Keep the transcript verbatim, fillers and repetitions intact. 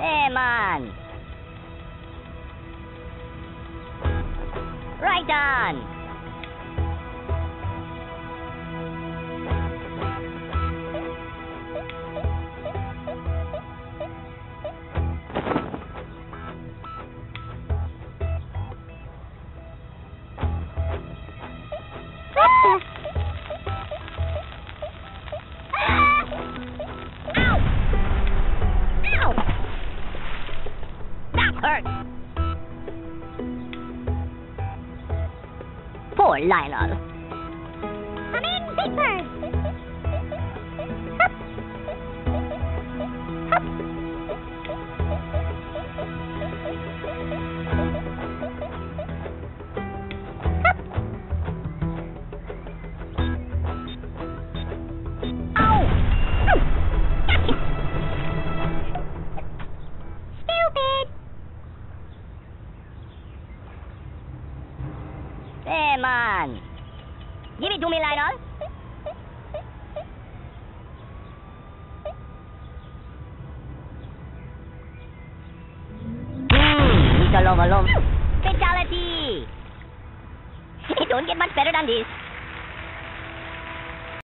Hey, man. Right on. Poor Lionel. Come in, Big Bird. Hup. Hup. Hup. Ow. Gotcha. Stupid. Hey, man. Give it to me, Lionel. Hmm, it's all over, love. Fatality. It don't get much better than this.